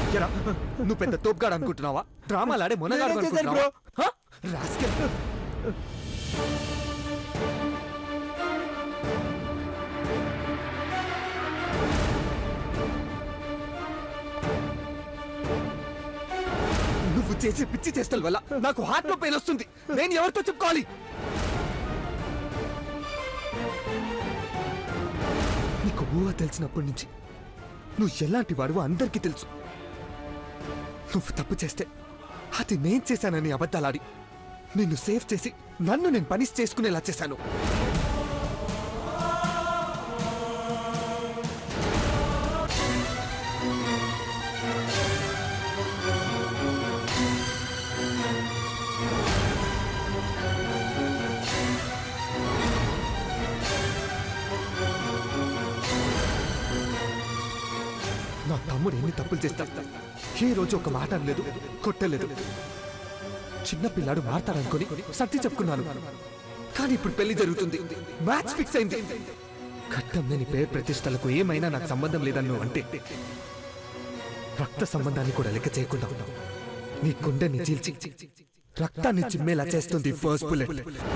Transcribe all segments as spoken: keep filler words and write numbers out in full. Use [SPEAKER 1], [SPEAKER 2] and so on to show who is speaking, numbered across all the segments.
[SPEAKER 1] నువ్వు పెద్ద తోపుగాడు అనుకుంటున్నావా? డ్రామాలాడే మొనగాడు అనుకుంటున్నావా? నువ్వు చేసే పిచ్చి చేష్టల వల్ల నాకు హార్ట్ లో పెయిన్ వస్తుంది. నేను ఎవరితో చెప్పుకోవాలి? నీకు ఊహ తెలిసినప్పటి నుంచి నువ్వు ఎలాంటి వాడువో అందరికీ తెలుసు. నువ్వు తప్పు చేస్తే అది నేను చేశానని అబద్ధాలాడి నిన్ను సేవ్ చేసి నన్ను నేను పనిష్ చేసుకునేలా చేశాను. నా తమ్ముడు ఎన్ని తప్పులు చేస్తా ఏ రోజు ఒక మాట అనలేదు, కొట్టలేదు. చిన్నపిల్లాడు మారతాడనుకొని సత్తి చెప్పుకున్నాను. కానీ ఇప్పుడు పెళ్లి జరుగుతుంది, మ్యాచ్ ఫిక్స్ అయింది. కట్టం లేని పేరు ప్రతిష్టలకు ఏమైనా నాకు సంబంధం లేదని నువ్వు అంటే రక్త సంబంధాన్ని కూడా లెక్క చేయకుండా నీ గుండెని చీల్చి రక్తాన్ని చిమ్మేలా చేస్తుంది ఫస్ట్ బుల్లెట్.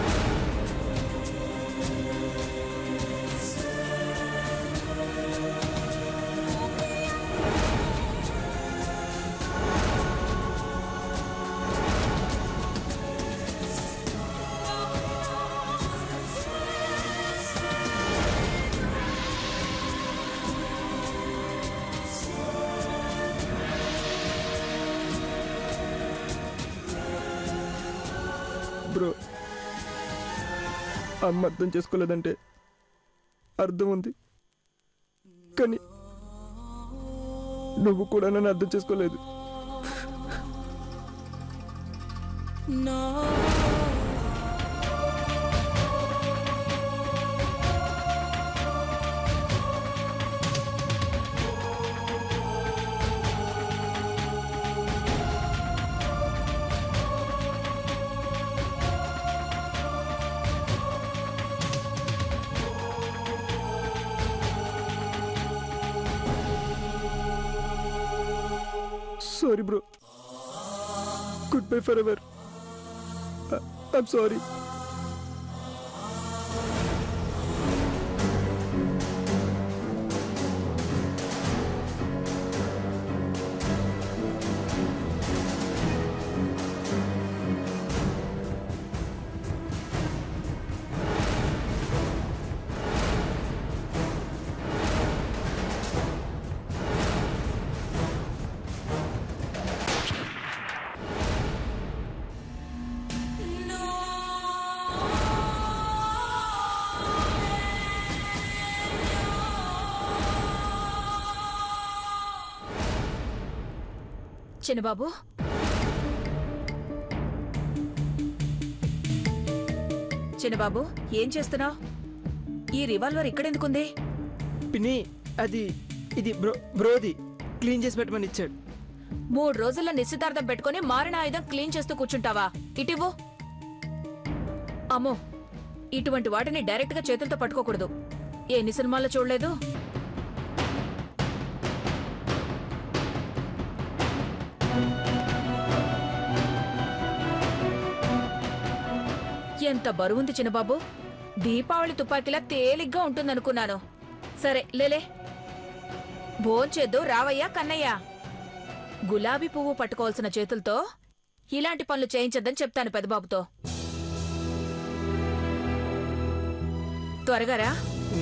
[SPEAKER 2] బ్రో, అమ్మ అర్థం చేసుకోలేదంటే అర్థం ఉంది, కానీ నువ్వు కూడా నన్ను అర్థం చేసుకోలేదు. Sorry, bro. Goodbye forever. I I'm sorry.
[SPEAKER 3] చిన్నబాబు, చిన్నబాబు ఏం చేస్తున్నావు? ఈ రివాల్వర్ ఇక్కడెందుకుంది?
[SPEAKER 2] పిన్ని, అది ఇది బ్రో బ్రోది క్లీన్ చేసి పెట్టమని ఇచ్చాడు.
[SPEAKER 3] మూడు రోజుల్లో నిశ్చితార్థం పెట్టుకుని మారిన ఆయుధం క్లీన్ చేస్తూ కూర్చుంటావా? ఇటివ్వు. అమ్మో, ఇటువంటి వాటిని డైరెక్ట్ గా చేతులతో పట్టుకోకూడదు. ఎన్ని సినిమాల్లో చూడలేదు? ఎంత బరువుంది చిన్నబాబు. దీపావళి తుపాకీలా తేలిగ్గా ఉంటుందనుకున్నాను. సరే లేలే, భోంచేద్దు రావయ్యా కన్నయ్య. గులాబీ పువ్వు పట్టుకోవాల్సిన చేతులతో ఇలాంటి పనులు చేయించద్దని చెప్తాను పెద్దబాబుతో. త్వరగా రా.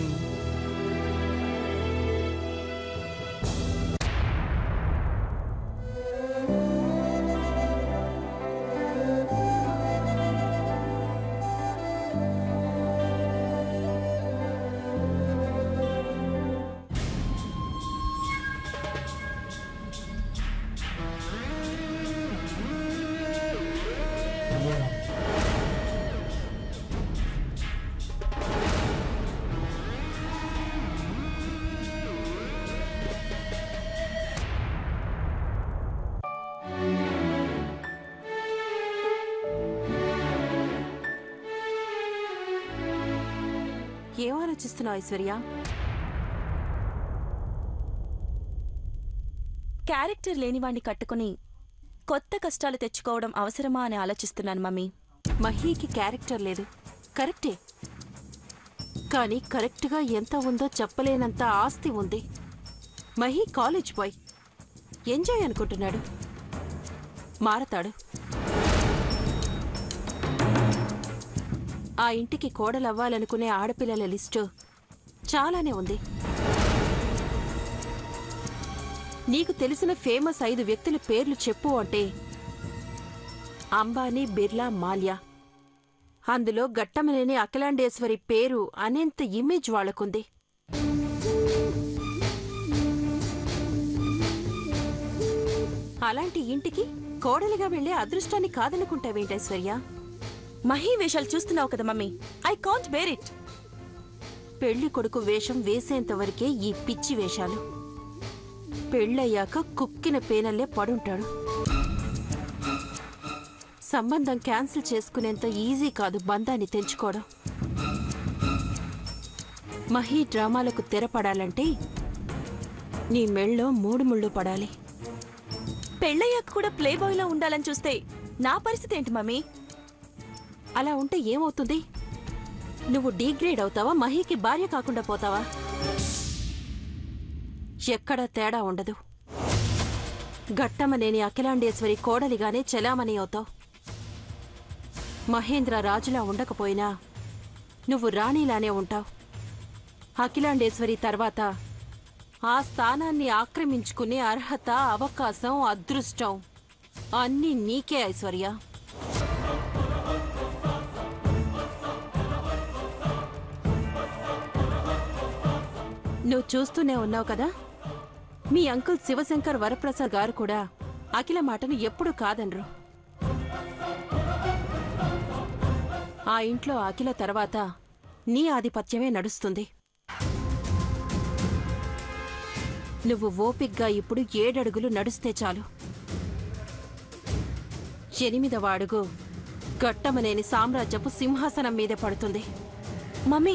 [SPEAKER 4] ఏం ఆలోచిస్తున్నావు ఐశ్వర్య? క్యారెక్టర్ లేనివాణ్ణి కట్టుకుని కొత్త కష్టాలు తెచ్చుకోవడం అవసరమా అని ఆలోచిస్తున్నాను మమ్మీ.
[SPEAKER 5] మహీకి క్యారెక్టర్ లేదు, కరెక్టే. కానీ కరెక్ట్గా ఎంత ఉందో చెప్పలేనంత ఆస్తి ఉంది. మహీ కాలేజ్ బాయ్, ఎంజాయ్ అనుకుంటున్నాడు. మారతాడు. ఆ ఇంటికి కోడలవ్వాలనుకునే ఆడపిల్లల లిస్టు చాలానే ఉంది. నీకు తెలిసిన ఫేమస్ ఐదు వ్యక్తుల పేర్లు చెప్పు అంటే అంబానీ, బిర్లా, మాల్యా. అందులో గట్టమనేని అఖిలాండేశ్వరి పేరు అనేంత ఇమేజ్ వాళ్లకుంది. అలాంటి ఇంటికి కోడలిగా వెళ్లే అదృష్టాన్ని కాదనుకుంటావేంటైశ్వర్య?
[SPEAKER 4] మహీ వేషాలు చూస్తున్నావు కదా mummy, I can't bear it.
[SPEAKER 5] పెళ్లి కొడుకు వేషం వేసేంతవరకే ఈ పిచ్చి వేషాలు. పెళ్ళయ్యాక కుక్కిన పేనల్లే పడుంటాడు. సంబంధం క్యాన్సిల్ చేసుకునేంత ఈజీ కాదు బంధాన్ని తెంచుకోవడం. మహీ డ్రామాలకు తెరపడాలంటే నీ మెళ్ళో మూడు ముళ్ళు పడాలి.
[SPEAKER 4] పెళ్ళయ్యాక కూడా ప్లే బాయ్లా ఉండాలని చూస్తే నా పరిస్థితి ఏంటి మమ్మీ?
[SPEAKER 5] అలా ఉంటే ఏమవుతుంది? నువ్వు డీగ్రేడ్ అవుతావా, మహీకి భార్య కాకుండా పోతావా? ఎక్కడా తేడా ఉండదు. గట్టమనేని అఖిలాండేశ్వరి కోడలిగానే చెలామణి అవుతావు. మహేంద్ర రాజులా ఉండకపోయినా నువ్వు రాణిలానే ఉంటావు. అఖిలాండేశ్వరి తర్వాత ఆ స్థానాన్ని ఆక్రమించుకునే అర్హత, అవకాశం, అదృష్టం అన్నీ నీకే ఐశ్వర్య. నువ్వు చూస్తూనే ఉన్నావు కదా, మీ అంకుల్ శివశంకర్ వరప్రసాద్ గారు కూడా అఖిల మాటను ఎప్పుడూ కాదనరు. ఆ ఇంట్లో అఖిల తర్వాత నీ ఆధిపత్యమే నడుస్తుంది. నువ్వు ఓపిగ్గా ఇప్పుడు ఏడడుగులు నడుస్తే చాలు. ఎనిమిదవ అడుగు గట్టమనేని సామ్రాజ్యపు సింహాసనం మీదే పడుతుంది.
[SPEAKER 4] మమ్మీ,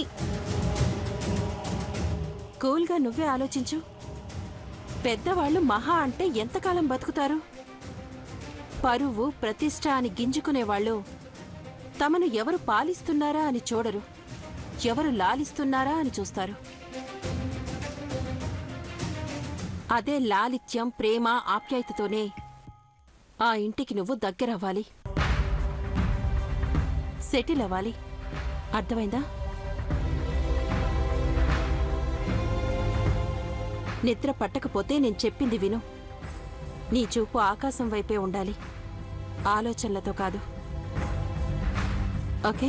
[SPEAKER 5] కూల్గా నువ్వే ఆలోచించు. పెద్దవాళ్లు మహా అంటే ఎంతకాలం బతుకుతారు? పరువు, ప్రతిష్ఠ అని గింజుకునేవాళ్లు తమను ఎవరు పాలిస్తున్నారా అని చూడరు, ఎవరు లాలిస్తున్నారా అని చూస్తారు. అదే లాలిత్యం, ప్రేమ, ఆప్యాయతతోనే ఆ ఇంటికి నువ్వు దగ్గరవ్వాలి, సెటిల్ అవ్వాలి. అర్థమైందా? నిద్ర పట్టకపోతే నేను చెప్పింది విను. నీ చూపు ఆకాశం వైపే ఉండాలి, ఆలోచనలతో కాదు. ఓకే?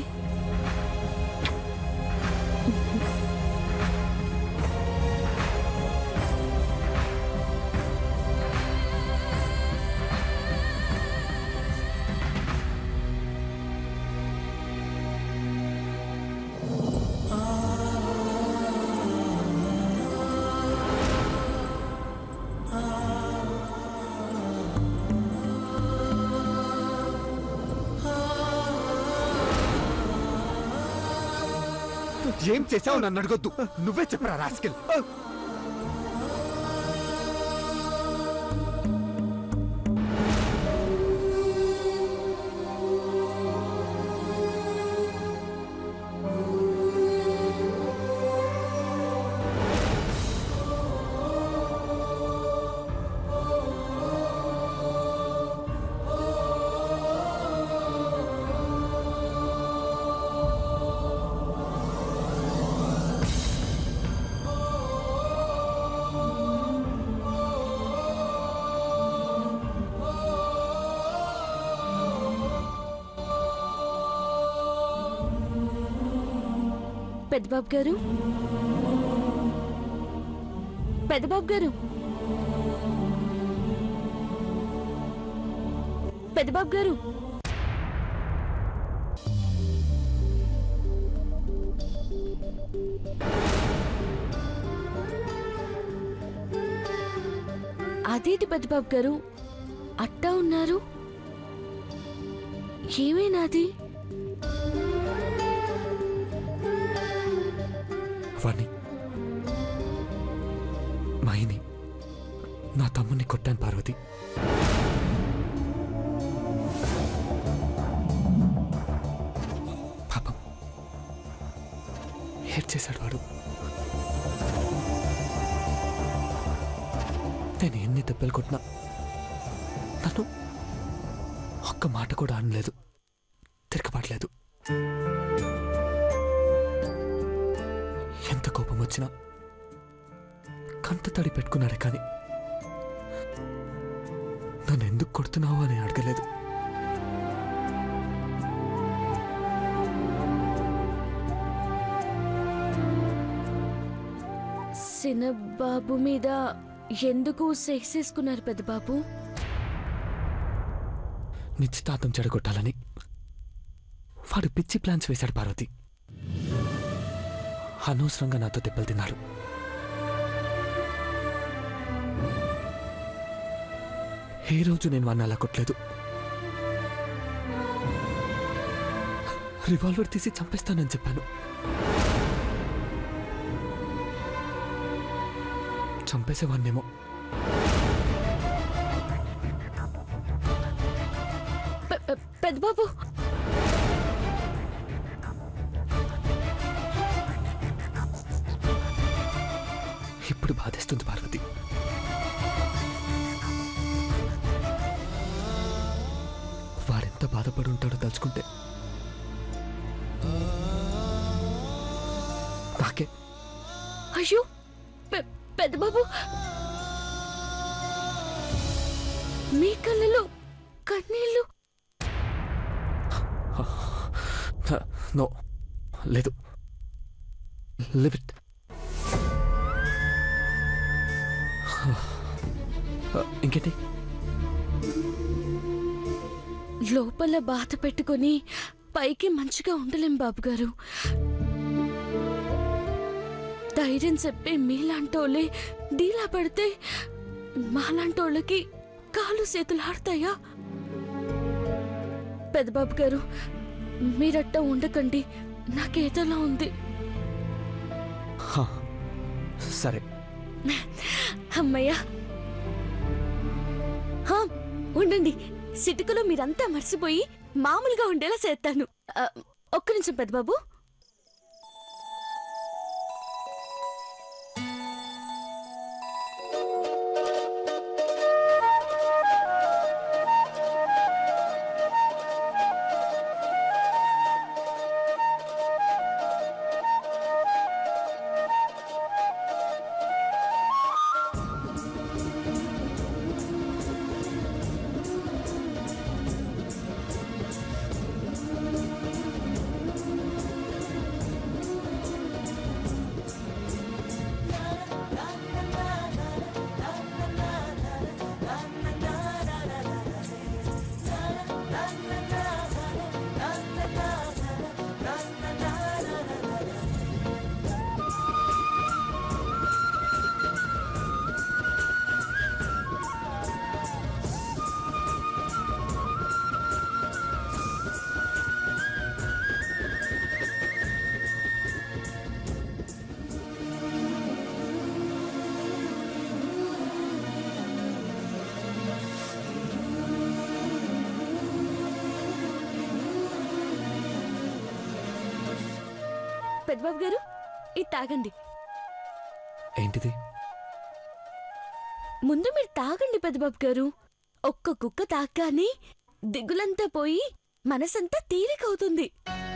[SPEAKER 1] ఏం చేసావు నన్ను అడగొద్దు, నువ్వే చెప్పరా రాస్కెల్.
[SPEAKER 4] పెద్దబాబు గారు, పెద్దబాబు గారు, పెద్దబాబు గారు. అదేంటి పెద్దబాబు గారు అట్టా ఉన్నారు? ఏమైనాది?
[SPEAKER 1] వాణ్ణి, మహిని, నా తమ్ముని కొట్టాను పార్వతి. పాపం ఏడ్చేశాడు వాడు. నేను ఎన్ని దెబ్బలు కొట్టినా నన్ను ఒక్క మాట కూడా అనలేదు, తిరగబడలేదు. ఎంత కోపం వచ్చినా కంట తడి పెట్టుకున్నాడే కానీ నన్ను ఎందుకు కొడుతున్నావు అని అడగలేదు.
[SPEAKER 6] చిన్నబాబు మీద ఎందుకు సెక్సేసుకున్నారు పెద్దబాబు?
[SPEAKER 1] నిశ్చితార్థం చెడగొట్టాలని వాడు పిచ్చి ప్లాన్స్ వేశాడు పార్వతి. అనవసరంగా నాతో దెబ్బలు తిన్నాడు. ఏ రోజు నేను వాడిని అలా కొట్టలేదు. రివాల్వర్ తీసి చంపేస్తానని చెప్పాను. చంపేసేవాన్నేమో.
[SPEAKER 6] పెద్దబాబు
[SPEAKER 1] ఇప్పుడు బాధేస్తుంది పార్వతి. వాడెంత బాధపడి ఉంటాడో తలుచుకుంటే నాకే.
[SPEAKER 6] అయ్యో పెద్దబాబు, మీ కళ్ళలో కన్నీళ్ళు.
[SPEAKER 1] నో, లేదు. Leave it. ఇంకేంటి?
[SPEAKER 6] లోపల బాధ పెట్టుకొని పైకి మంచిగా ఉండలేం బాబుగారు. ధైర్యం చెప్పి మీలాంటోళ్ళే డీలా పడితే మాలాంటోళ్ళకి కాలు చేతులు ఆడతాయా? పెద్దబాబు గారు, మీరట్టా ఉండకండి, నాకేదోలా ఉంది.
[SPEAKER 1] సరే
[SPEAKER 6] అమ్మయ్యా. ఉండండి, సిటుకలో మీరంతా మర్చిపోయి మామూలుగా ఉండేలా చేస్తాను. ఒక్క నిమిషం పెద్దబాబు. పెద్దబాబు గారు, ఇది తాగండి.
[SPEAKER 1] ఏంటిది?
[SPEAKER 6] ముందు మీరు తాగండి పెద్దబాబు గారు. ఒక్క కుక్క తాగ్గానే దిగులంతా పోయి మనసంతా తీరికవుతుంది.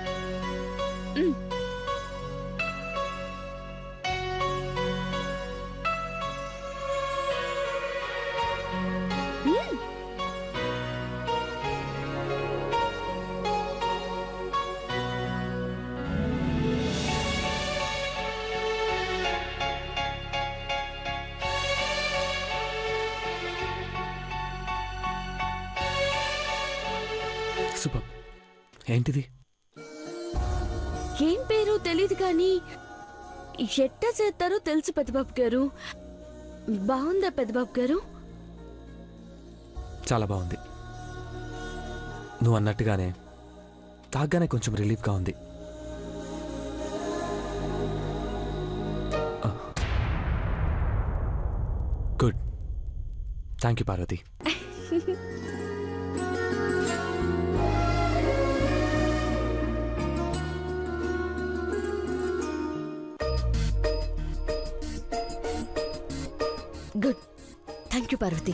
[SPEAKER 1] శుభం. ఏంటిది?
[SPEAKER 6] ఏం పేరు తెలీదు కానీ ఎట్టా చేస్తారో తెలుసు పెద్దబాబు గారు. బాగుందా పెద్దబాబు గారు?
[SPEAKER 1] చాలా బాగుంది. నువ్వు అన్నట్టుగానే తాగ్గానే కొంచెం రిలీఫ్గా ఉంది. Good. Thank you Parvati.
[SPEAKER 6] Good, thank you Parvati.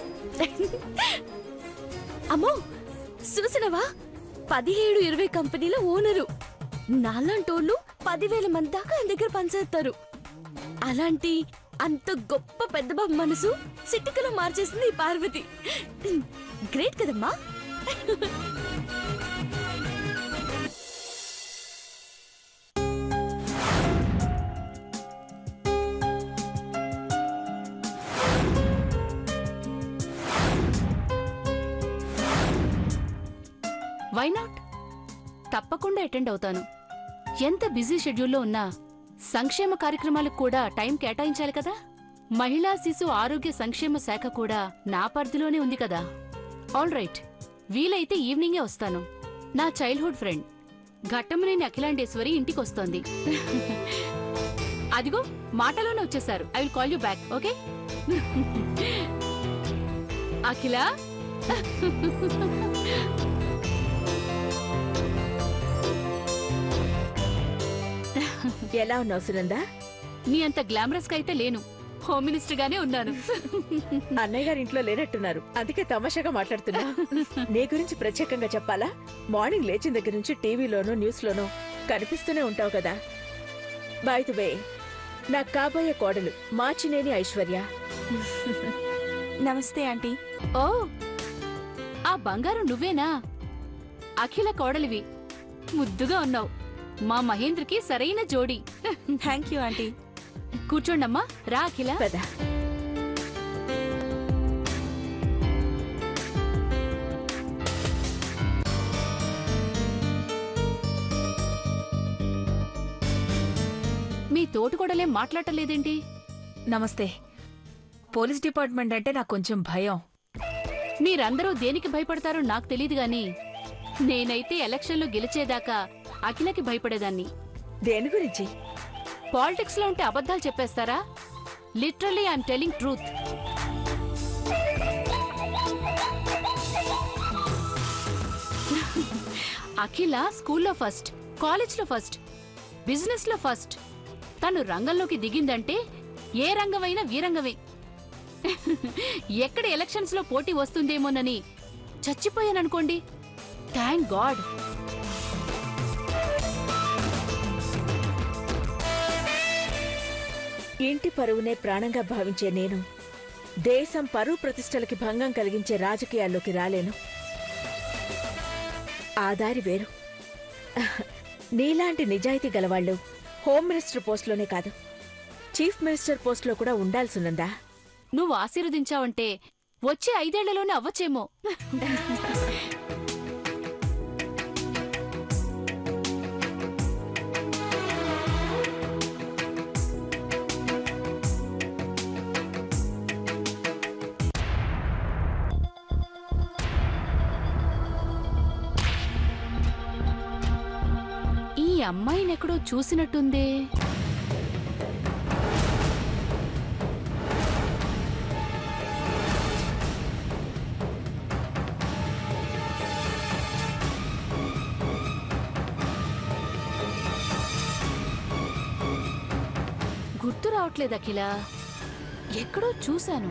[SPEAKER 6] అమ్మో చూసినవా, పదిహేడు ఇరవై కంపెనీల ఓనరు. నాలాంటోళ్ళు పదివేల మంది దాకా ఆయన దగ్గర పనిచేస్తారు. అలాంటి అంత గొప్ప పెద్ద బాబు మనసు సిట్టికలో మార్చేసింది ఈ పార్వతి. గ్రేట్ కదమ్మా.
[SPEAKER 5] Why not? తప్పకుండా అటెండ్ అవుతాను. ఎంత బిజీ షెడ్యూల్లో ఉన్నా సంక్షేమ కార్యక్రమాలకు కూడా టైం కేటాయించాలి కదా. మహిళా శిశు ఆరోగ్య సంక్షేమ శాఖ కూడా నా పరిధిలోనే ఉంది కదా. ఆల్ రైట్, వీలైతే ఈవినింగే వస్తాను. నా చైల్డ్హుడ్ ఫ్రెండ్ ఘట్టమనేని అఖిలాండేశ్వరి ఇంటికొస్తోంది. అదిగో మాటలోనే వచ్చేసారు. I will call you back, okay? Akhila,
[SPEAKER 3] ఎలా ఉన్నావు సునందా?
[SPEAKER 5] నీ అంత గ్లామరస్ గా అయితే లేను, హోమ్ మినిస్టర్ గానే ఉన్నాను.
[SPEAKER 3] అన్నయ్య గారి ఇంట్లో లేనట్టున్నారు, అందుకే తమాషాగా మాట్లాడుతున్నా. నీ గురించి ప్రత్యేకంగా చెప్పాలా? మార్నింగ్ లేచిన దగ్గర నుంచి టీవీలోనూ న్యూస్ లోనూ కనిపిస్తూనే ఉంటావు కదా. బై ది వే, నా కాబోయే కోడలు మాచినేని ఐశ్వర్య.
[SPEAKER 4] నమస్తే ఆంటీ.
[SPEAKER 5] ఓ, ఆ బంగారం నువ్వేనా? అఖిల కోడలివి, ముద్దుగా ఉన్నావు. మా మహేంద్రకి సరైన జోడి.
[SPEAKER 4] Thank you aunty.
[SPEAKER 5] కూర్చోండమ్మా. రా అఖిల.
[SPEAKER 3] పద.
[SPEAKER 5] మీ తోటికోడలేం మాట్లాడలేదేంటి?
[SPEAKER 3] నమస్తే. పోలీస్ డిపార్ట్మెంట్ అంటే నాకు కొంచెం భయం.
[SPEAKER 5] మీరందరూ దేనికి భయపడతారో నాకు తెలీదు గాని నేనైతే ఎలక్షన్లో గెలిచేదాకా అఖిలకి భయపడేదాన్ని.
[SPEAKER 3] దేని గురించి?
[SPEAKER 5] పాలిటిక్స్ లో ఉంటే అబద్ధాలు చెప్పేస్తారా? Literally I'm telling truth. Akhila స్కూల్లో ఫస్ట్, కాలేజ్లో ఫస్ట్, బిజినెస్ లో ఫస్ట్. తను రంగంలోకి దిగిందంటే ఏ రంగమైనా వీరంగమే. ఎక్కడ ఎలక్షన్స్ లో పోటీ వస్తుందేమోనని చచ్చిపోయాననుకోండి. Thank God.
[SPEAKER 3] ఇంటి పరువునే ప్రాణంగా భావించే నేను దేశం పరువు ప్రతిష్టలకి భంగం కలిగించే రాజకీయాల్లోకి రాలేను. ఆ దారి వేరు. నీలాంటి నిజాయితీ గలవాళ్లు హోమ్ మినిస్టర్ పోస్టులోనే కాదు, చీఫ్ మినిస్టర్ పోస్టులో కూడా ఉండాల్సినందా?
[SPEAKER 5] నువ్వు ఆశీర్వదించావంటే వచ్చే ఐదేళ్లలోనే అవ్వచ్చేమో. ఈ అమ్మాయినెక్కడో చూసినట్టుందే. గుర్తు రావట్లేదు అఖిల, ఎక్కడో చూశాను.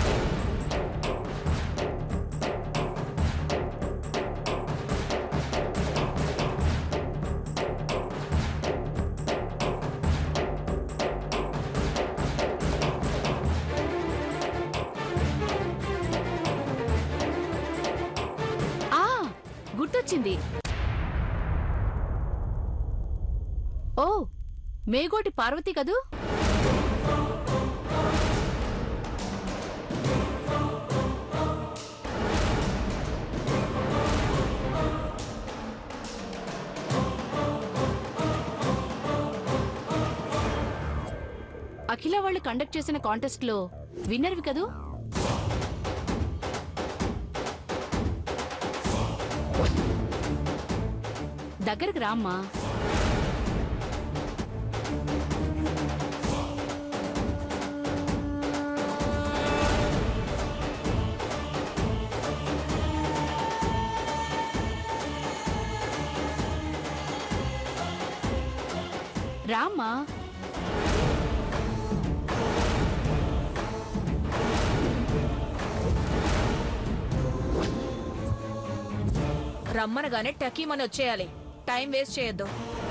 [SPEAKER 5] ఆ, గుర్తొచ్చింది. ఓ, మేగోటి పార్వతి కదూ? అఖిల వాళ్ళు కండక్ట్ చేసిన కాంటెస్ట్ లో విన్నర్వి కదూ? దగ్గరకు రామ్మా. రామ్మా.
[SPEAKER 3] రమ్మనగానే టకీమని వచ్చేయాలి. టైం వేస్ట్ చేయొద్దు.